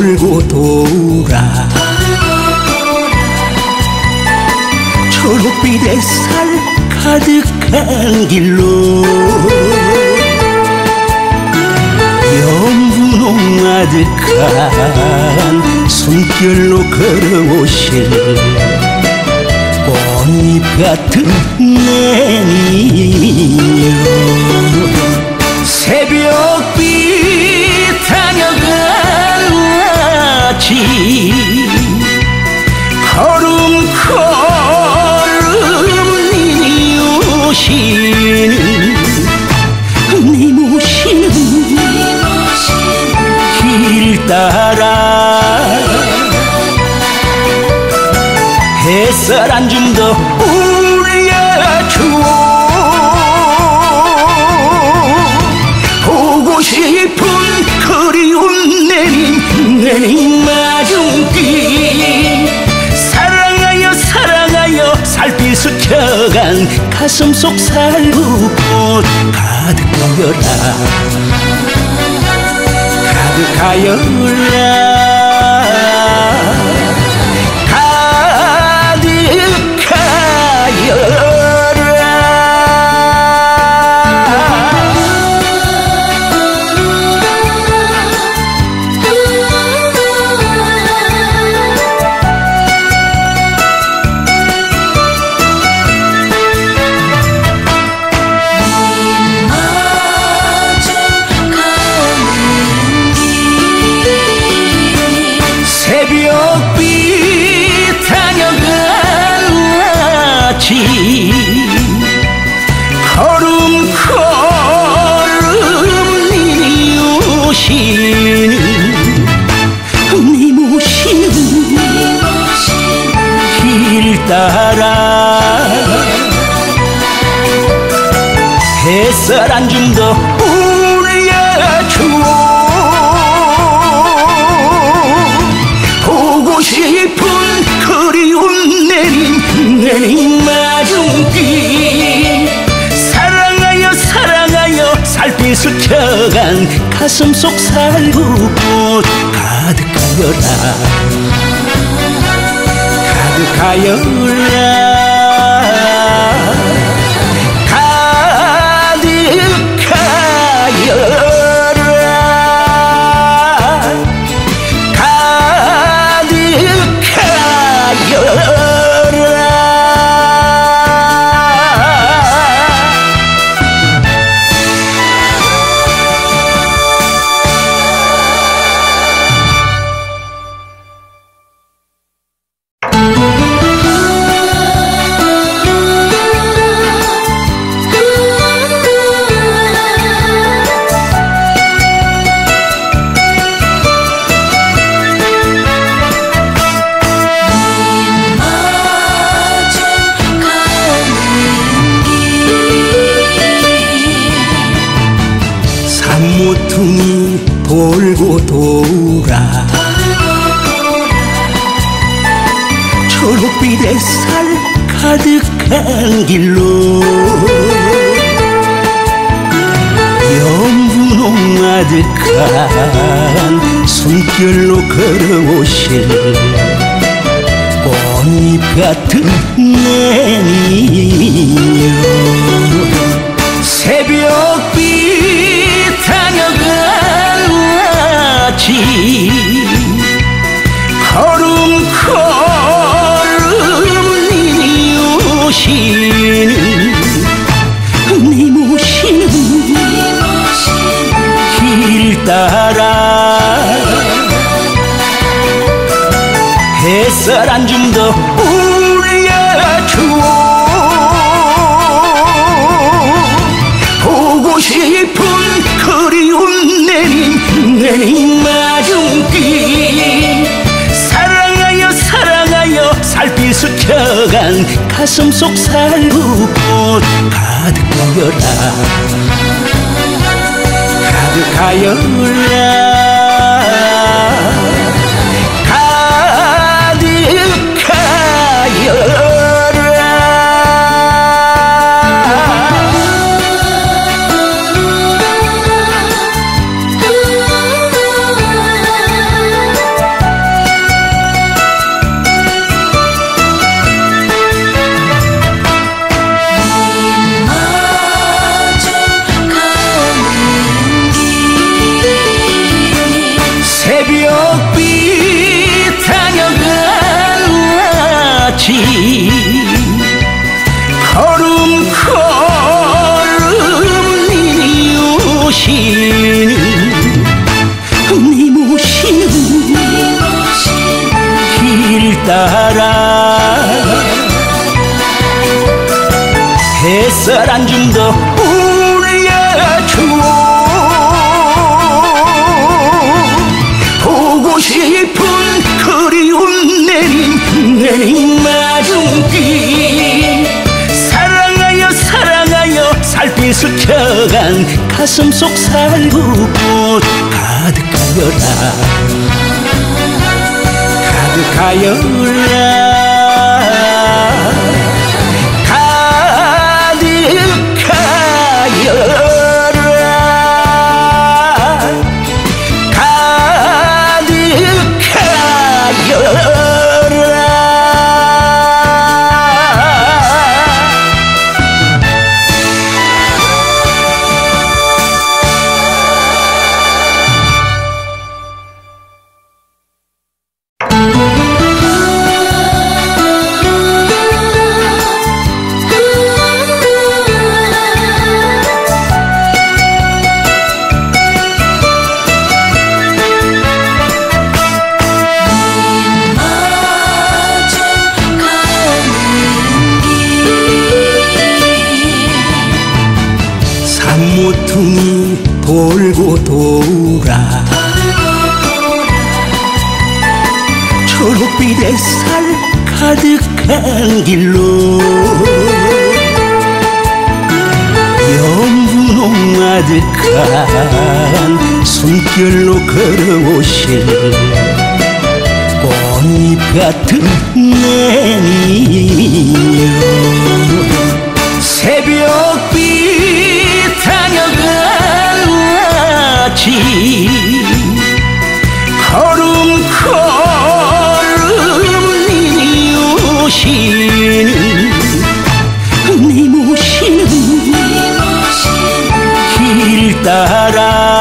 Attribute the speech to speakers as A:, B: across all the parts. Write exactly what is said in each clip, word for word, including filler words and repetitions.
A: 돌고 돌아 초록빛 햇살 가득한 길로 연분홍 아득한 손길로 걸어오실 꽃잎 같은 내니여 새벽빛 다녀간 아침 걸음걸음 니 오시는 니 모시는 길 따라 햇살 한 줌 더 올려주오 보고 싶은 그리운 내님 내님 마중길 사랑하여 사랑하여 살필 스쳐간 가슴 속 살구꽃 가득하여라 가득하여라 걸음걸음 니 오시는 니 모시는 길 따라 햇살 한 줌 더 올려주오 보고 싶은 그리운 내님 내님 마중길 사랑하여 사랑하여 살필 스쳐간 가슴 속 살구꽃 가득하여라 가득하여라 모퉁이 돌고 돌아 초록빛 햇살 가득한 길로 연분홍 아득한 손길로 걸어오실 꽃잎 같은 내니여 새벽빛 다녀간 아침 걸음걸음 니 오시는 니 모시는 길 따라 햇살 한 줌 더 올려주오 보고 싶은 그리운 내님 내님 마중길 사랑하여 사랑하여 살필 스쳐간 가슴 속 살구꽃 가득하여라 가득하여라 가득하여라 같이 걸음 걸음 니무시는 니무시는 길 따라 햇살 한 줌 더 올려주오 보고 싶은 그리운 내린 내린 마중길 사랑하여 사랑하여 살피 스쳐간 가슴 속 살구꽃 가득하여라 가득하여라 모퉁이 돌고 돌아 초록빛 햇살 가득한 길로 연분홍 아득한 숨결로 걸어오실 꽃잎 같은 내니여 새벽빛 다녀간 아침 걸음 걸음 니무시는 니무시는 길 따라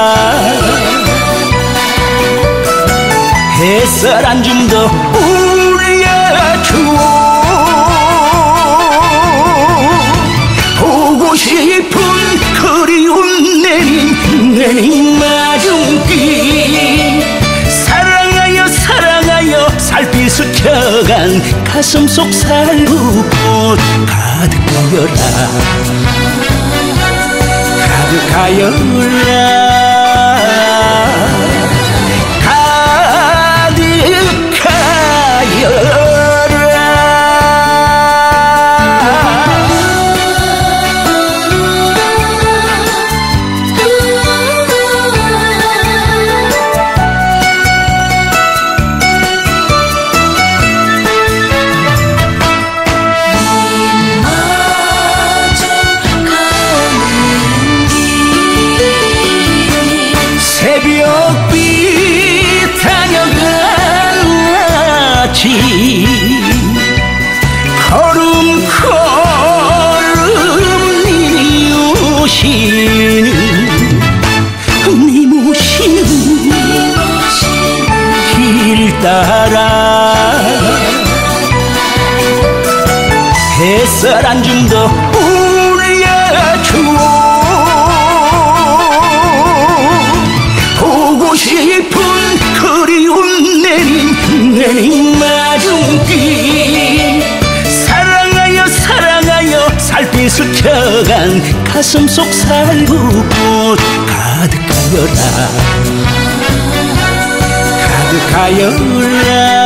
A: 햇살 한 줌 더 올려주오 보고 싶은 그리운 내린 내린 마중길 사랑하여 사랑하여 살피 스쳐간 가슴 속 살구꽃 가득하여라 가득하여라 새벽빛 다녀간 아침 걸음 걸음 니무시는 니무시는 길 따라 햇살 한 줌 더 올려주오 보고 싶은 그리운 내린 내린 마중길 사랑하여 사랑하여 살피 스쳐간 가슴 속 살구꽃 가득하여라 가득하여라